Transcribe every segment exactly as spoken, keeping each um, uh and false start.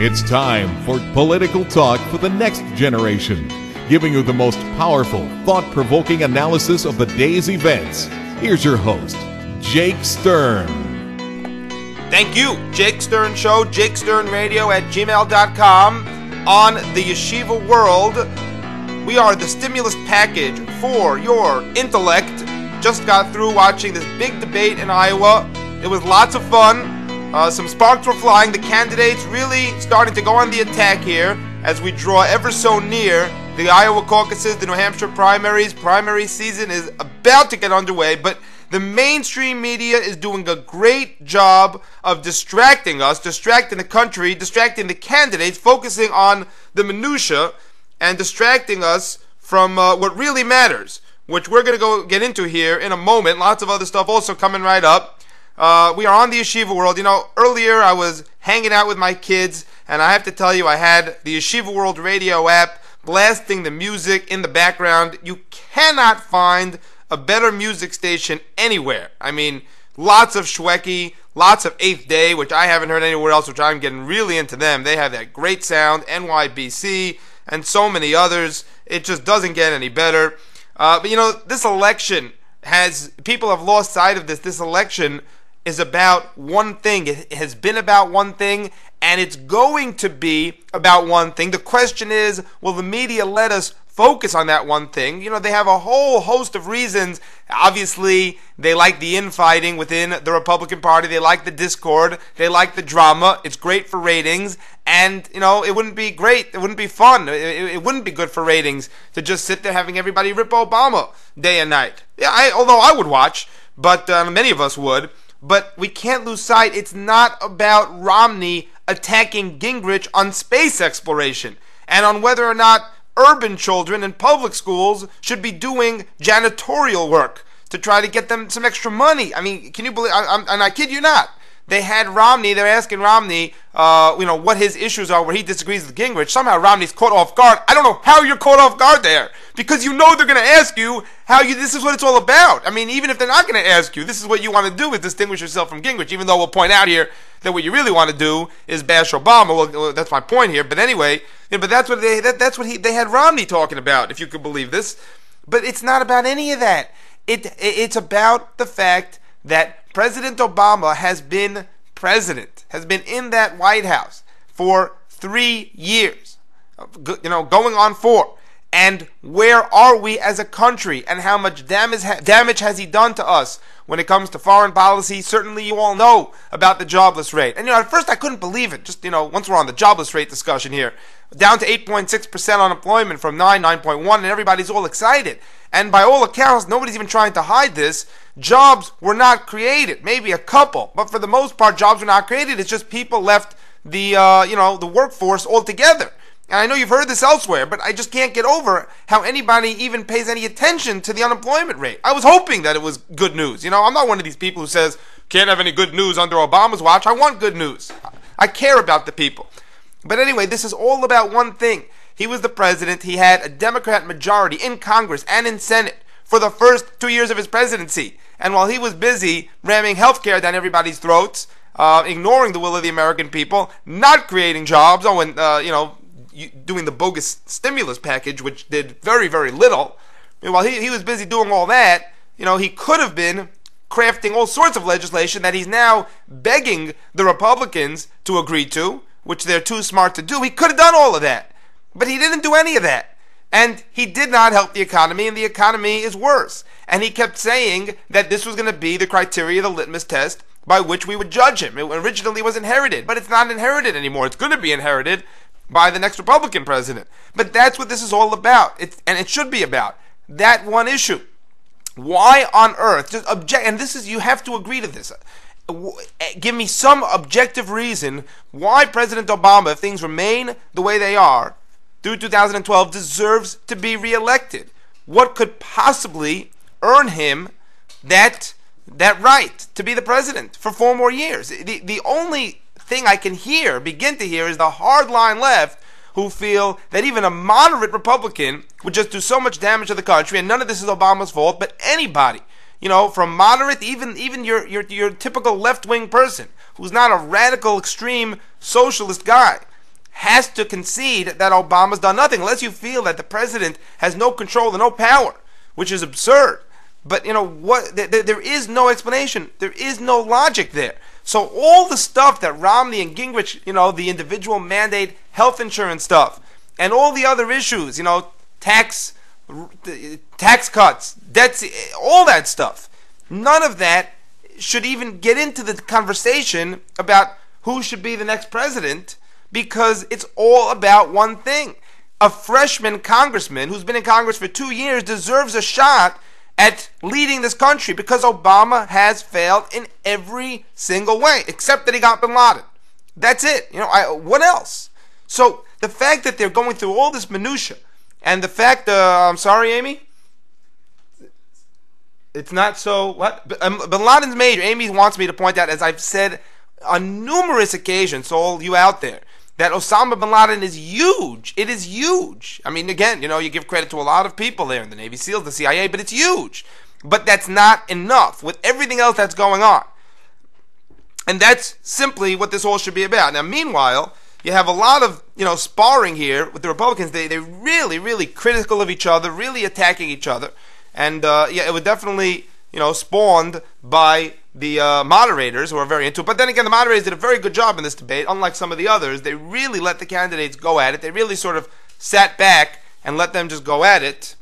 It's time for political talk for the next generation, giving you the most powerful, thought-provoking analysis of the day's events. Here's your host, Jake Stern. Thank you, Jake Stern Show, Jake Stern Radio at gmail dot com. On the Yeshiva World, we are the stimulus package for your intellect. Just got through watching this big debate in Iowa. It was lots of fun. Uh, some sparks were flying. The candidates really starting to go on the attack here as we draw ever so near the Iowa caucuses, the New Hampshire primaries. Primary season is about to get underway, but the mainstream media is doing a great job of distracting us, distracting the country, distracting the candidates, focusing on the minutia, and distracting us from uh, what really matters, which we're going to go get into here in a moment. Lots of other stuff also coming right up. Uh, we are on the Yeshiva World. You know, earlier I was hanging out with my kids, and I have to tell you, I had the Yeshiva World radio app blasting the music in the background. You cannot find a better music station anywhere. I mean, lots of Shweki, lots of Eighth Day, which I haven't heard anywhere else, which I'm getting really into them. They have that great sound, N Y B C, and so many others. It just doesn't get any better. Uh, but, you know, this election has, people have lost sight of this. This election is about one thing. It has been about one thing, and it's going to be about one thing. The question is, will the media let us focus on that one thing? You know, they have a whole host of reasons. Obviously, they like the infighting within the Republican Party. They like the discord. They like the drama. It's great for ratings. And, you know, it wouldn't be great. It wouldn't be fun. It, it, it wouldn't be good for ratings to just sit there having everybody rip Obama day and night. Yeah, I, although I would watch, but uh, many of us would. But we can't lose sight. It's not about Romney attacking Gingrich on space exploration and on whether or not urban children in public schools should be doing janitorial work to try to get them some extra money. I mean, can you believe, I, I'm, and I kid you not, they had Romney, they're asking Romney, uh, you know, what his issues are where he disagrees with Gingrich. Somehow Romney's caught off guard. I don't know how you're caught off guard there, because you know they're going to ask you how you, this is what it's all about. I mean, even if they're not going to ask you, this is what you want to do is distinguish yourself from Gingrich, even though we'll point out here that what you really want to do is bash Obama. Well, that's my point here. But anyway, you know, but that's what they that, that's what he they had Romney talking about, if you could believe this. But it's not about any of that. It, it it's about the fact that President Obama has been president, has been in that White House for three years, you know, going on four. And where are we as a country, and how much damage ha- damage has he done to us when it comes to foreign policy? Certainly you all know about the jobless rate. And, you know, at first I couldn't believe it. Just, you know, once we're on the jobless rate discussion here, down to eight point six percent unemployment from nine, nine point one, and everybody's all excited. And by all accounts, nobody's even trying to hide this. Jobs were not created. Maybe a couple. But for the most part, jobs were not created. It's just people left the, uh, you know, the workforce altogether. And I know you've heard this elsewhere, but I just can't get over how anybody even pays any attention to the unemployment rate. I was hoping that it was good news. You know, I'm not one of these people who says, can't have any good news under Obama's watch. I want good news. I care about the people. But anyway, this is all about one thing. He was the president. He had a Democrat majority in Congress and in Senate for the first two years of his presidency. And while he was busy ramming health care down everybody's throats, uh, ignoring the will of the American people, not creating jobs, oh, and, uh, you know, doing the bogus stimulus package, which did very, very little. I mean, while he, he was busy doing all that, you know, he could have been crafting all sorts of legislation that he's now begging the Republicans to agree to, which they're too smart to do. He could have done all of that, but he didn't do any of that. And he did not help the economy, and the economy is worse. And he kept saying that this was going to be the criteria, the litmus test, by which we would judge him. It originally was inherited, but it's not inherited anymore. It's going to be inherited by the next Republican president. But that's what this is all about. It's, and it should be about. That one issue. Why on earth, just object, and this is, you have to agree to this. Give me some objective reason why President Obama, if things remain the way they are through two thousand twelve, deserves to be reelected. What could possibly earn him that that right to be the president for four more years? The, the only thing I can hear, begin to hear, is the hardline left who feel that even a moderate Republican would just do so much damage to the country, and none of this is Obama's fault, but anybody, you know, from moderate, even even your your, your typical left-wing person who's not a radical, extreme socialist guy, has to concede that Obama's done nothing, unless you feel that the president has no control and no power, which is absurd. But, you know, what? Th- th- there is no explanation. There is no logic there. So all the stuff that Romney and Gingrich, you know, the individual mandate health insurance stuff, and all the other issues, you know, tax, tax cuts, debts, all that stuff, none of that should even get into the conversation about who should be the next president, because it's all about one thing. A freshman congressman who's been in Congress for two years deserves a shot at leading this country, because Obama has failed in every single way, except that he got bin Laden. That's it. You know, I, what else? So the fact that they're going through all this minutia, and the fact, uh, I'm sorry, Amy? It's not so, what? Um, bin Laden's major. Amy wants me to point out, as I've said on numerous occasions, so all you out there, that Osama bin Laden is huge. It is huge. I mean, again, you know, you give credit to a lot of people there in the Navy SEALs, the C I A, but it's huge. But that's not enough with everything else that's going on. And that's simply what this all should be about. Now, meanwhile, you have a lot of, you know, sparring here with the Republicans. They, they're really, really critical of each other, really attacking each other. And, uh, yeah, it was definitely, you know, spawned by the uh, moderators, who are very into it. But then again, the moderators did a very good job in this debate. Unlike some of the others, they really let the candidates go at it. They really sort of sat back and let them just go at it.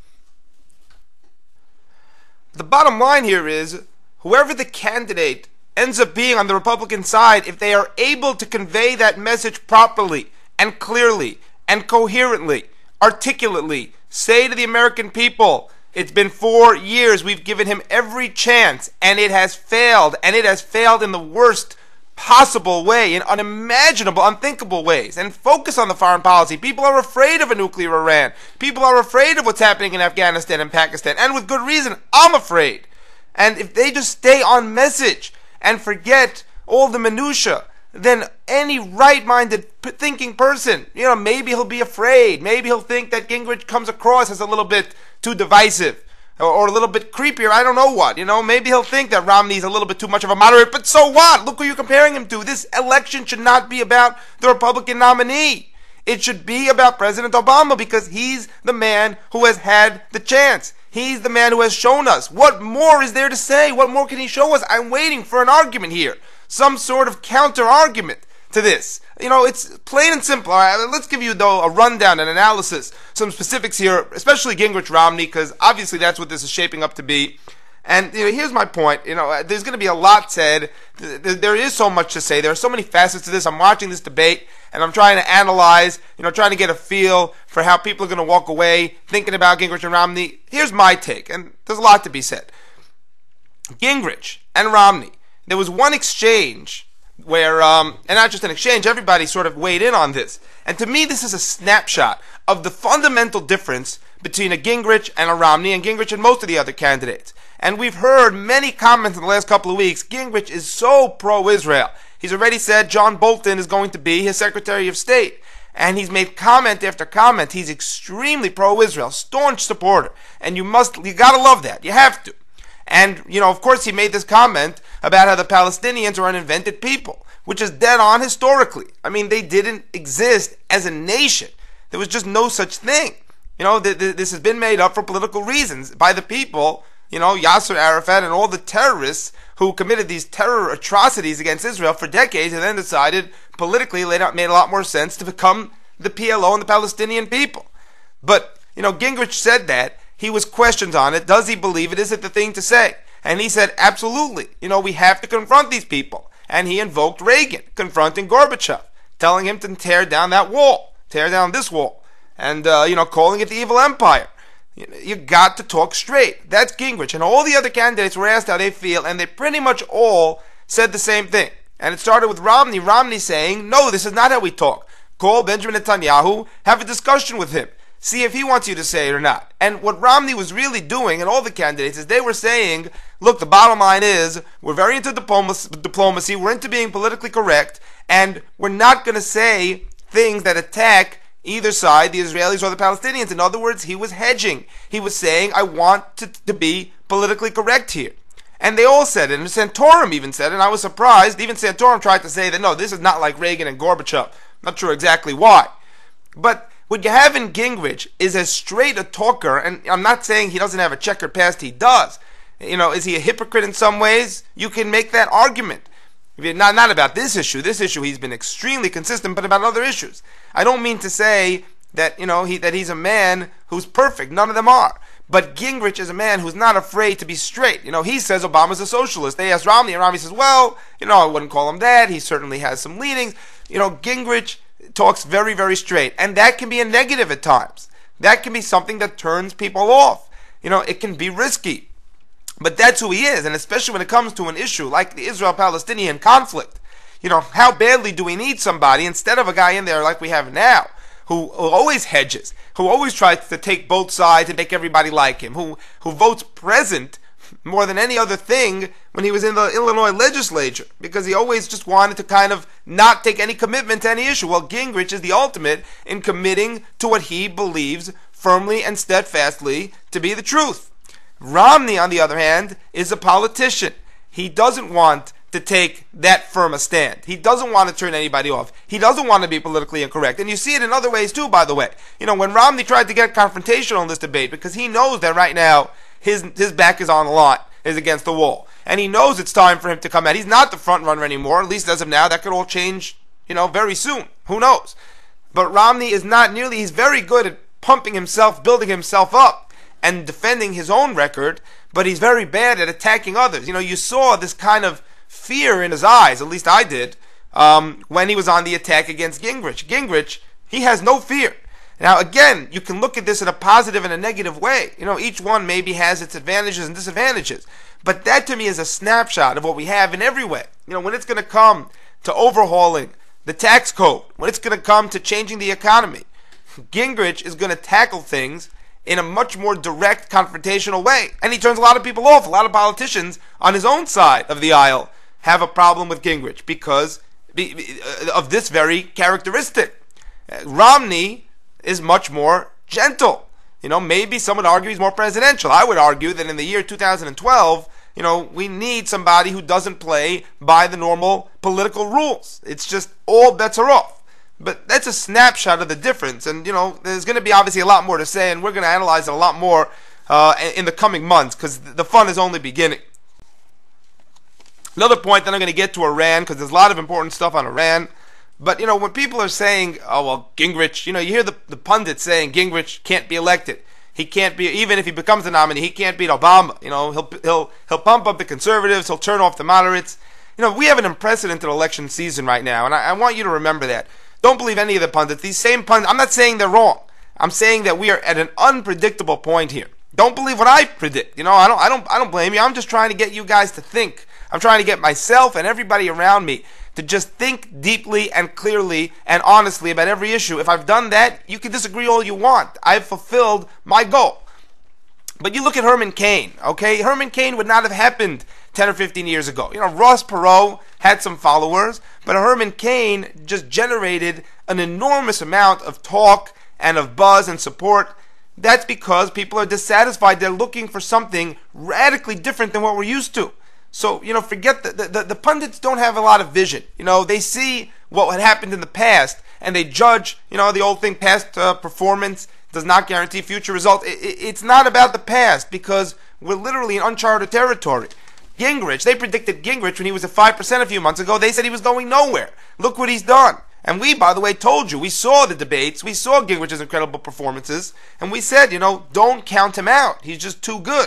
The bottom line here is, whoever the candidate ends up being on the Republican side, if they are able to convey that message properly and clearly and coherently, articulately, say to the American people, it's been four years, we've given him every chance, and it has failed, and it has failed in the worst possible way, in unimaginable, unthinkable ways, and focus on the foreign policy. People are afraid of a nuclear Iran. People are afraid of what's happening in Afghanistan and Pakistan, and with good reason. I'm afraid. And if they just stay on message and forget all the minutia, then any right-minded thinking person, you know, maybe he'll be afraid. Maybe he'll think that Gingrich comes across as a little bit too divisive, or, or a little bit creepier. I don't know what. You know, maybe he'll think that Romney's a little bit too much of a moderate. But so what? Look who you're comparing him to. This election should not be about the Republican nominee. It should be about President Obama, because he's the man who has had the chance. He's the man who has shown us. What more is there to say? What more can he show us? I'm waiting for an argument here. Some sort of counter-argument to this. You know, it's plain and simple. All right, let's give you, though, a rundown, an analysis, some specifics here, especially Gingrich-Romney, because obviously that's what this is shaping up to be. And, you know, here's my point. You know, there's going to be a lot said. There is so much to say. There are so many facets to this. I'm watching this debate, and I'm trying to analyze, you know, trying to get a feel for how people are going to walk away thinking about Gingrich and Romney. Here's my take, and there's a lot to be said. Gingrich and Romney, there was one exchange where, um, and not just an exchange, everybody sort of weighed in on this. And to me, this is a snapshot of the fundamental difference between a Gingrich and a Romney, and Gingrich and most of the other candidates. And we've heard many comments in the last couple of weeks. Gingrich is so pro-Israel. He's already said John Bolton is going to be his Secretary of State. And he's made comment after comment. He's extremely pro-Israel, staunch supporter. And you must, you gotta love that. You have to. And, you know, of course he made this comment about how the Palestinians are an invented people, which is dead on historically. I mean, they didn't exist as a nation. There was just no such thing. You know, th- th- this has been made up for political reasons by the people, you know, Yasser Arafat and all the terrorists who committed these terror atrocities against Israel for decades, and then decided politically it made a lot more sense to become the P L O and the Palestinian people. But, you know, Gingrich said that. He was questioned on it. Does he believe it? Is it the thing to say? And he said, absolutely. You know, we have to confront these people. And he invoked Reagan, confronting Gorbachev, telling him to tear down that wall, tear down this wall, and, uh, you know, calling it the evil empire. You, you got to talk straight. That's Gingrich. And all the other candidates were asked how they feel, and they pretty much all said the same thing. And it started with Romney. Romney saying, no, this is not how we talk. Call Benjamin Netanyahu, have a discussion with him. See if he wants you to say it or not. And what Romney was really doing, and all the candidates, is they were saying, look, the bottom line is, we're very into diplomacy, we're into being politically correct, and we're not going to say things that attack either side, the Israelis or the Palestinians. In other words, he was hedging. He was saying, I want to, to be politically correct here. And they all said it, and Santorum even said it, and I was surprised. Even Santorum tried to say that, no, this is not like Reagan and Gorbachev. Not sure exactly why. But what you have in Gingrich is as straight a talker, and I'm not saying he doesn't have a checkered past, he does. You know, is he a hypocrite in some ways? You can make that argument. Not, not about this issue. This issue he's been extremely consistent, but about other issues. I don't mean to say that, you know, he, that he's a man who's perfect. None of them are. But Gingrich is a man who's not afraid to be straight. You know, he says Obama's a socialist. They asked Romney, and Romney says, well, you know, I wouldn't call him that. He certainly has some leanings. You know, Gingrich talks very, very straight. And that can be a negative at times. That can be something that turns people off. You know, it can be risky. But that's who he is, and especially when it comes to an issue like the Israel-Palestinian conflict. You know, how badly do we need somebody instead of a guy in there like we have now, who, who always hedges, who always tries to take both sides and make everybody like him, who, who votes present more than any other thing when he was in the Illinois legislature, because he always just wanted to kind of not take any commitment to any issue. Well, Gingrich is the ultimate in committing to what he believes firmly and steadfastly to be the truth. Romney, on the other hand, is a politician. He doesn't want to take that firm a stand. He doesn't want to turn anybody off. He doesn't want to be politically incorrect. And you see it in other ways too, by the way. You know, when Romney tried to get confrontational in this debate, because he knows that right now his his back is on the line, is against the wall. And he knows it's time for him to come out. He's not the front runner anymore, at least as of now. That could all change, you know, very soon. Who knows? But Romney is not nearly, he's very good at pumping himself, building himself up, and defending his own record, but he's very bad at attacking others. You know, you saw this kind of fear in his eyes, at least I did, um, when he was on the attack against Gingrich. Gingrich, he has no fear. Now, again, you can look at this in a positive and a negative way. You know, each one maybe has its advantages and disadvantages. But that, to me, is a snapshot of what we have in every way. You know, when it's going to come to overhauling the tax code, when it's going to come to changing the economy, Gingrich is going to tackle things in a much more direct, confrontational way. And he turns a lot of people off. A lot of politicians on his own side of the aisle have a problem with Gingrich because of this very characteristic. Romney is much more gentle. You know, maybe some would argue he's more presidential. I would argue that in the year two thousand twelve, you know, we need somebody who doesn't play by the normal political rules. It's just all bets are off. But that's a snapshot of the difference. And, you know, there's going to be obviously a lot more to say, and we're going to analyze it a lot more uh, in the coming months, because the fun is only beginning. Another point that I'm going to get to Iran, because there's a lot of important stuff on Iran. But, you know, when people are saying, oh, well, Gingrich, you know, you hear the, the pundits saying Gingrich can't be elected. He can't be, even if he becomes the nominee, he can't beat Obama. You know, he'll, he'll, he'll pump up the conservatives, he'll turn off the moderates. You know, we have an unprecedented election season right now, and I, I want you to remember that. Don't believe any of the pundits. These same pundits, I'm not saying they're wrong. I'm saying that we are at an unpredictable point here. Don't believe what I predict. You know, I don't I don't I don't blame you. I'm just trying to get you guys to think. I'm trying to get myself and everybody around me to just think deeply and clearly and honestly about every issue. If I've done that, you can disagree all you want. I've fulfilled my goal. But you look at Herman Cain, okay? Herman Cain would not have happened ten or fifteen years ago. You know, Ross Perot had some followers, but Herman Cain just generated an enormous amount of talk and of buzz and support. That's because people are dissatisfied. They're looking for something radically different than what we're used to. So, you know, forget the, the, the pundits don't have a lot of vision. You know, they see what had happened in the past, and they judge, you know, the old thing, past uh, performance does not guarantee future results. It, it, it's not about the past, because we're literally in uncharted territory. Gingrich, they predicted Gingrich when he was at five percent a few months ago. They said he was going nowhere. Look what he's done. And we, by the way, told you. We saw the debates. We saw Gingrich's incredible performances. And we said, you know, don't count him out. He's just too good.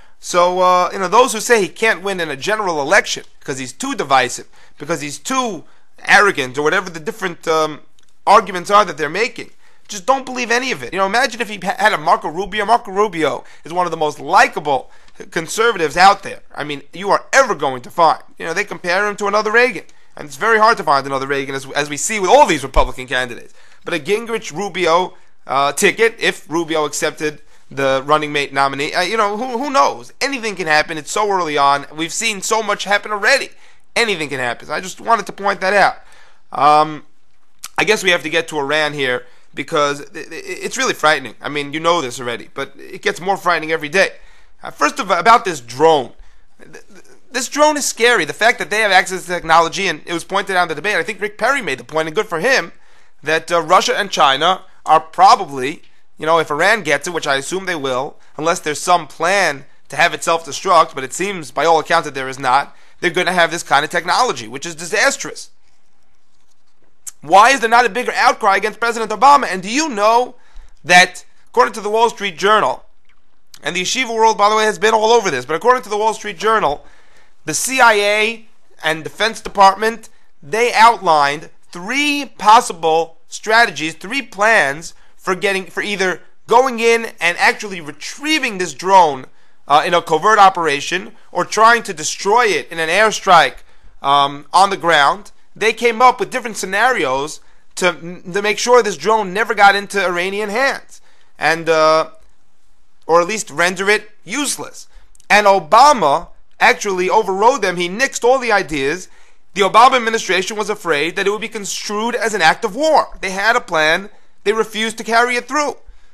So, uh, you know, those who say he can't win in a general election because he's too divisive, because he's too arrogant, or whatever the different um, arguments are that they're making, just don't believe any of it. You know, imagine if he had a Marco Rubio. Marco Rubio is one of the most likable conservatives out there. I mean, you are ever going to find. You know, they compare him to another Reagan. And it's very hard to find another Reagan, as, as we see with all these Republican candidates. But a Gingrich-Rubio uh, ticket, if Rubio accepted the running mate nominee, uh, you know, who, who knows? Anything can happen. It's so early on. We've seen so much happen already. Anything can happen. I just wanted to point that out. Um, I guess we have to get to Iran here, because it's really frightening. I mean, you know this already, but it gets more frightening every day. Uh, first of all, about this drone. This drone is scary. The fact that they have access to technology, and it was pointed out in the debate, I think Rick Perry made the point, and good for him, that uh, Russia and China are probably, you know, if Iran gets it, which I assume they will, unless there's some plan to have it self-destruct, but it seems by all accounts that there is not, they're going to have this kind of technology, which is disastrous. Why is there not a bigger outcry against President Obama? And do you know that, according to the Wall Street Journal, and the yeshiva world, by the way, has been all over this, but according to the Wall Street Journal, the C I A and Defense Department, they outlined three possible strategies, three plans for getting, for either going in and actually retrieving this drone uh, in a covert operation, or trying to destroy it in an airstrike um, on the ground. They came up with different scenarios to to make sure this drone never got into Iranian hands, and uh, or at least render it useless. And Obama actually overrode them. He nixed all the ideas. The Obama administration was afraid that it would be construed as an act of war. They had a plan. They refused to carry it through.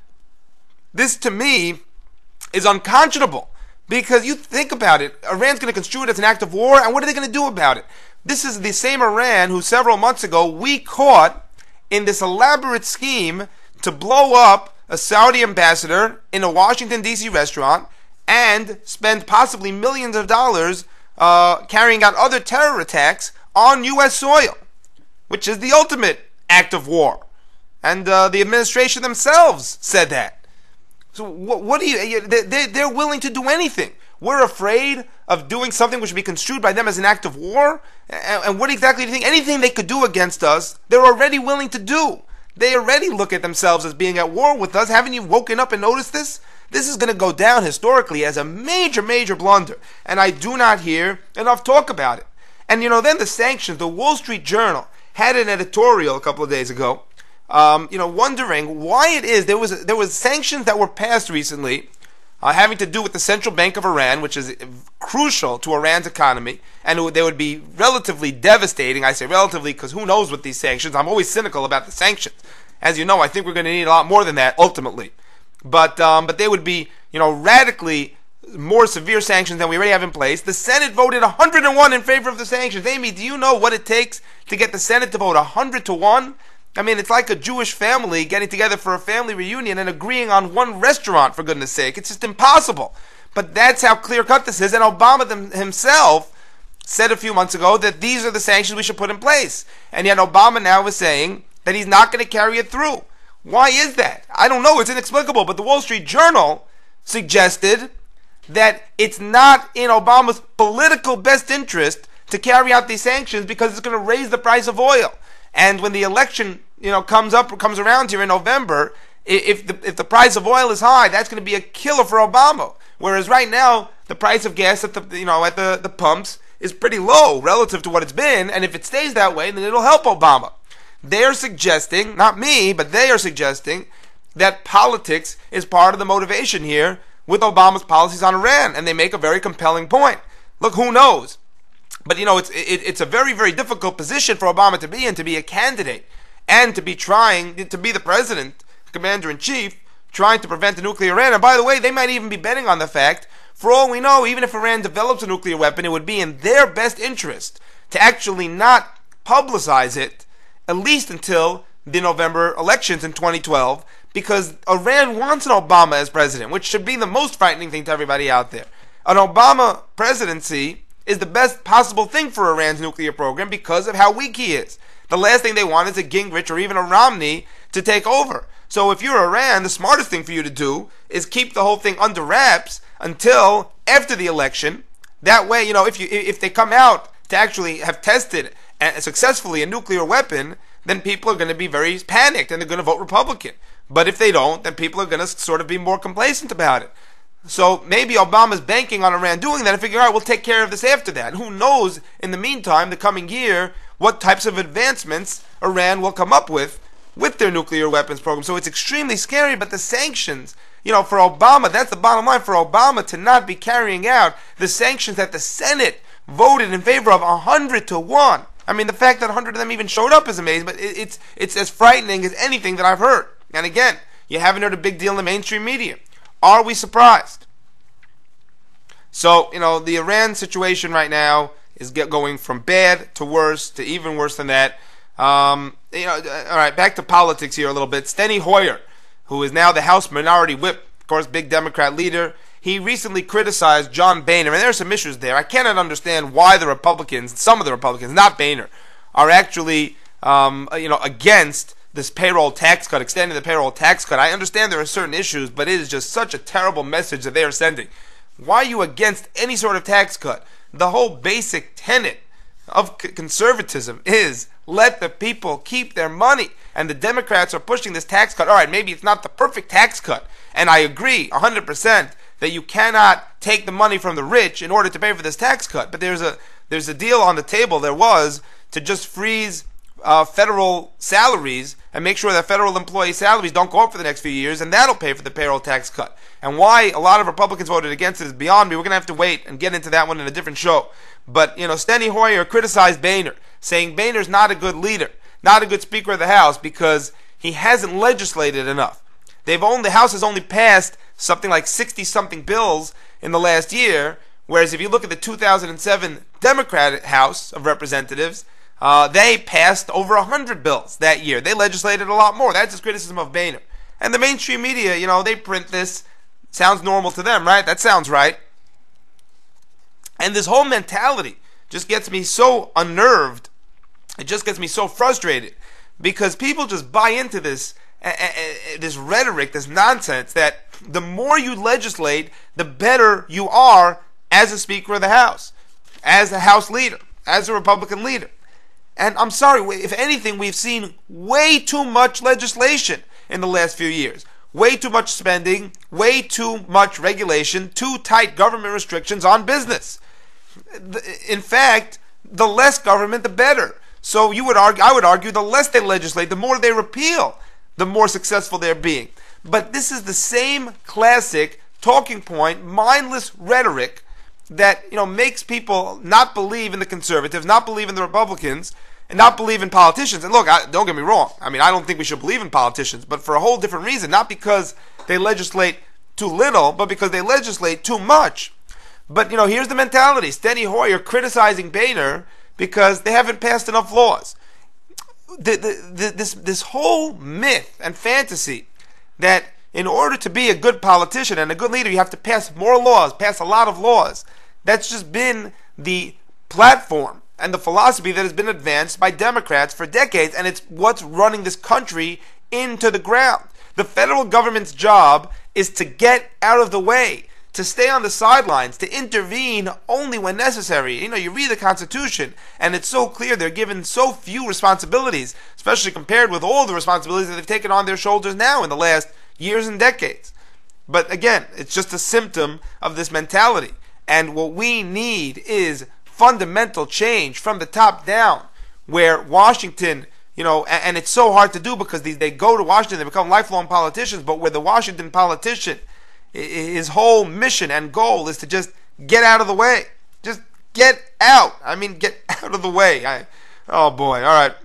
This, to me, is unconscionable, because you think about it. Iran's going to construe it as an act of war, and what are they going to do about it? This is the same Iran who several months ago we caught in this elaborate scheme to blow up a Saudi ambassador in a Washington, D C restaurant and spend possibly millions of dollars uh, carrying out other terror attacks on U S soil, which is the ultimate act of war. And uh, the administration themselves said that. So what, what do you, they, they're willing to do anything. We're afraid of doing something which would be construed by them as an act of war. And, and what exactly do you think? Anything they could do against us, they're already willing to do. They already look at themselves as being at war with us. Haven't you woken up and noticed this? This is going to go down historically as a major, major blunder. And I do not hear enough talk about it. And, you know, then the sanctions. The Wall Street Journal had an editorial a couple of days ago, um, you know, wondering why it is there was there was sanctions that were passed recently uh, having to do with the Central Bank of Iran, which is crucial to Iran's economy, and it would, they would be relatively devastating. I say relatively because who knows with these sanctions. I'm always cynical about the sanctions. As you know, I think we're going to need a lot more than that ultimately. But um, but they would be, you know, radically more severe sanctions than we already have in place. The Senate voted one hundred to one in favor of the sanctions. Amy, do you know what it takes to get the Senate to vote one hundred to one? I mean, it's like a Jewish family getting together for a family reunion and agreeing on one restaurant, for goodness sake. It's just impossible. But that's how clear-cut this is. And Obama them, himself said a few months ago that these are the sanctions we should put in place. And yet Obama now is saying that he's not going to carry it through. Why is that? I don't know. It's inexplicable. But the Wall Street Journal suggested that it's not in Obama's political best interest to carry out these sanctions because it's going to raise the price of oil. And when the election, you know, comes up, comes around here in November, if the if the price of oil is high, that's going to be a killer for Obama. Whereas right now, the price of gas at the you know at the, the pumps is pretty low relative to what it's been, and if it stays that way, then it'll help Obama. They're suggesting, not me, but they are suggesting that politics is part of the motivation here with Obama's policies on Iran, and they make a very compelling point. Look, who knows? But, you know, it's it, it's a very, very difficult position for Obama to be in, to be a candidate, and to be trying, to be the president, commander-in-chief, trying to prevent a nuclear Iran. And by the way, they might even be betting on the fact, for all we know, even if Iran develops a nuclear weapon, it would be in their best interest to actually not publicize it, at least until the November elections in twenty twelve, because Iran wants an Obama as president, which should be the most frightening thing to everybody out there. An Obama presidency is the best possible thing for Iran's nuclear program because of how weak he is. The last thing they want is a Gingrich or even a Romney to take over. So if you're Iran, the smartest thing for you to do is keep the whole thing under wraps until after the election. That way, you know, if you if they come out to actually have tested successfully a nuclear weapon, then people are going to be very panicked and they're going to vote Republican. But if they don't, then people are going to sort of be more complacent about it. So maybe Obama's banking on Iran doing that and figuring, all right, we'll take care of this after that. And who knows, in the meantime, the coming year, what types of advancements Iran will come up with with their nuclear weapons program. So it's extremely scary, but the sanctions, you know, for Obama, that's the bottom line, for Obama to not be carrying out the sanctions that the Senate voted in favor of one hundred to one. I mean, the fact that one hundred of them even showed up is amazing, but it's it's as frightening as anything that I've heard. And again, you haven't heard a big deal in the mainstream media. Are we surprised? So, you know, the Iran situation right now is get going from bad to worse to even worse than that. Um, you know, all right, back to politics here a little bit. Steny Hoyer, who is now the House Minority Whip, of course, big Democrat leader, he recently criticized John Boehner, and there are some issues there. I cannot understand why the Republicans, some of the Republicans, not Boehner, are actually, um, you know, against this payroll tax cut, extending the payroll tax cut. I understand there are certain issues, but it is just such a terrible message that they are sending. Why are you against any sort of tax cut? The whole basic tenet of c- conservatism is let the people keep their money. And the Democrats are pushing this tax cut. All right, maybe it's not the perfect tax cut. And I agree one hundred percent that you cannot take the money from the rich in order to pay for this tax cut. But there's a there's a deal on the table, there was, to just freeze uh, federal salaries and make sure that federal employee salaries don't go up for the next few years, and that'll pay for the payroll tax cut. And why a lot of Republicans voted against it is beyond me. We're going to have to wait and get into that one in a different show. But, you know, Steny Hoyer criticized Boehner, saying Boehner's not a good leader, not a good Speaker of the House, because he hasn't legislated enough. They've only, the House has only passed something like sixty-something bills in the last year, whereas if you look at the two thousand seven Democratic House of Representatives, uh, they passed over one hundred bills that year. They legislated a lot more. That's his criticism of Boehner. And the mainstream media, you know, they print this. Sounds normal to them, right? That sounds right. And this whole mentality just gets me so unnerved. It just gets me so frustrated because people just buy into this uh, uh, this rhetoric, this nonsense that the more you legislate, the better you are as a Speaker of the House, as a House leader, as a Republican leader. And I'm sorry, if anything, we've seen way too much legislation in the last few years. Way too much spending, way too much regulation, too tight government restrictions on business. In fact, the less government, the better. So you would argue, I would argue, the less they legislate, the more they repeal, the more successful they're being. But this is the same classic talking point, mindless rhetoric that, you know, makes people not believe in the conservatives, not believe in the Republicans, and not believe in politicians. And look, I, don't get me wrong. I mean, I don't think we should believe in politicians, but for a whole different reason. Not because they legislate too little, but because they legislate too much. But, you know, here's the mentality. Steny Hoyer criticizing Boehner because they haven't passed enough laws. The, the, the, this, this whole myth and fantasy that in order to be a good politician and a good leader, you have to pass more laws, pass a lot of laws. That's just been the platform and the philosophy that has been advanced by Democrats for decades, and it's what's running this country into the ground. The federal government's job is to get out of the way, to stay on the sidelines, to intervene only when necessary. You know, you read the Constitution, and it's so clear they're given so few responsibilities, especially compared with all the responsibilities that they've taken on their shoulders now in the last years and decades. But again, it's just a symptom of this mentality. And what we need is fundamental change from the top down, where Washington, you know, and, and it's so hard to do because these, they go to Washington, they become lifelong politicians, but where the Washington politician, his whole mission and goal is to just get out of the way. Just get out. I mean, get out of the way. I, oh boy. All right.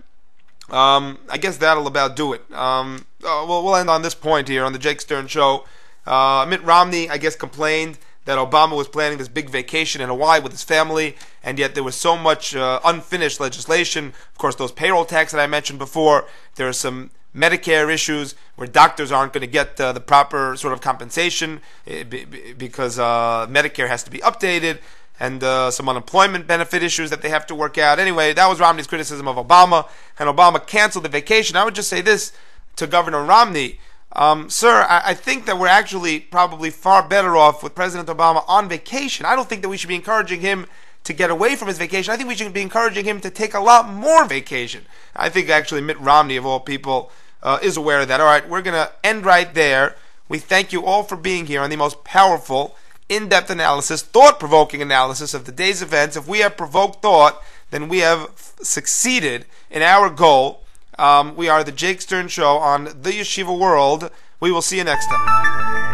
Um, I guess that'll about do it. Um, uh, well, we'll end on this point here on the Jake Stern Show. Uh, Mitt Romney, I guess, complained that Obama was planning this big vacation in Hawaii with his family, and yet there was so much uh, unfinished legislation. Of course, those payroll tax that I mentioned before. There are some Medicare issues where doctors aren't going to get uh, the proper sort of compensation because uh, Medicare has to be updated, and uh, some unemployment benefit issues that they have to work out. Anyway, that was Romney's criticism of Obama, and Obama canceled the vacation. I would just say this to Governor Romney. Um, sir, I, I think that we're actually probably far better off with President Obama on vacation. I don't think that we should be encouraging him to get away from his vacation. I think we should be encouraging him to take a lot more vacation. I think actually Mitt Romney, of all people, uh, is aware of that. All right, we're going to end right there. We thank you all for being here on the most powerful, in-depth analysis, thought-provoking analysis of the day's events. If we have provoked thought, then we have f- succeeded in our goal. Um, we are the Jake Stern Show on the Yeshiva World. We will see you next time.